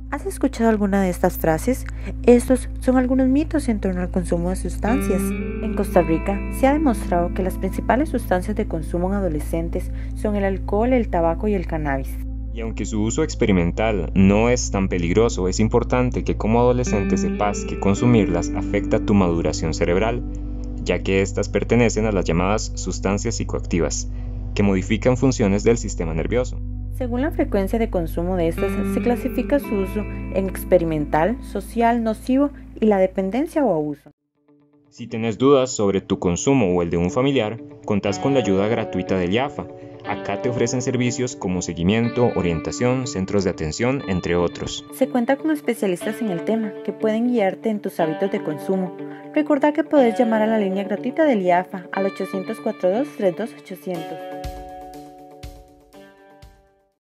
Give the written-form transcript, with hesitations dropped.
¿Has escuchado alguna de estas frases? Estos son algunos mitos en torno al consumo de sustancias. En Costa Rica se ha demostrado que las principales sustancias de consumo en adolescentes son el alcohol, el tabaco y el cannabis. Y aunque su uso experimental no es tan peligroso, es importante que como adolescente sepas que consumirlas afecta tu maduración cerebral, ya que estas pertenecen a las llamadas sustancias psicoactivas, que modifican funciones del sistema nervioso. Según la frecuencia de consumo de estas, se clasifica su uso en experimental, social, nocivo y la dependencia o abuso. Si tienes dudas sobre tu consumo o el de un familiar, contás con la ayuda gratuita del IAFA. Acá te ofrecen servicios como seguimiento, orientación, centros de atención, entre otros. Se cuenta con especialistas en el tema que pueden guiarte en tus hábitos de consumo. Recuerda que puedes llamar a la línea gratuita del IAFA al 842-32-800.